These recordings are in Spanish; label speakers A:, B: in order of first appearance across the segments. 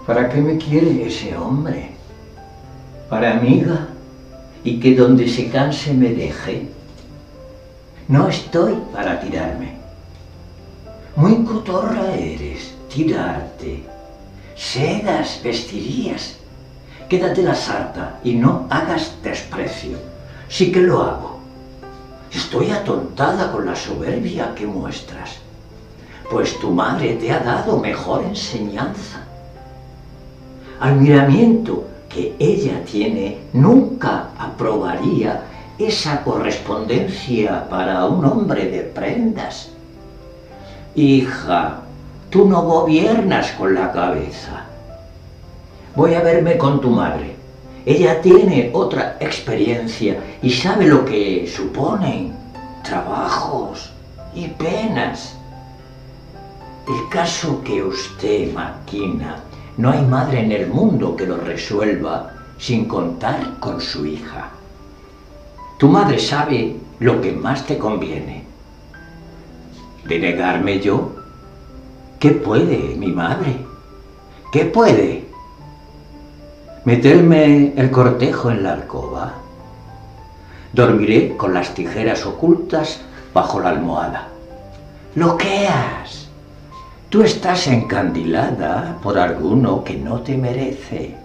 A: ¿Para qué me quiere ese hombre? ¿Para amiga? ¿Y que donde se canse me deje? No estoy para tirarme. Muy cotorra eres, tirarte. Sedas vestirías. Quédate la sarta y no hagas desprecio. Sí que lo hago. Estoy atontada con la soberbia que muestras. Pues tu madre te ha dado mejor enseñanza. Al miramiento que ella tiene, nunca aprobaría esa correspondencia para un hombre de prendas. Hija, tú no gobiernas con la cabeza. Voy a verme con tu madre. Ella tiene otra experiencia y sabe lo que suponen trabajos y penas. El caso que usted maquina, no hay madre en el mundo que lo resuelva sin contar con su hija. Tu madre sabe lo que más te conviene. ¿Denegarme yo? ¿Qué puede mi madre? ¿Qué puede? ¿Meterme el cortejo en la alcoba? Dormiré con las tijeras ocultas bajo la almohada. ¡Loqueas! Tú estás encandilada por alguno que no te merece.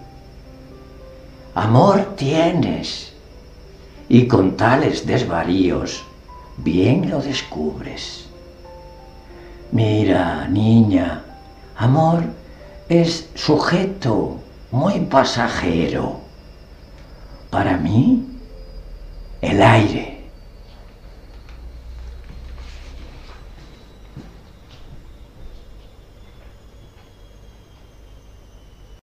A: Amor tienes, y con tales desvaríos bien lo descubres. Mira, niña, amor es sujeto muy pasajero. Para mí, el aire.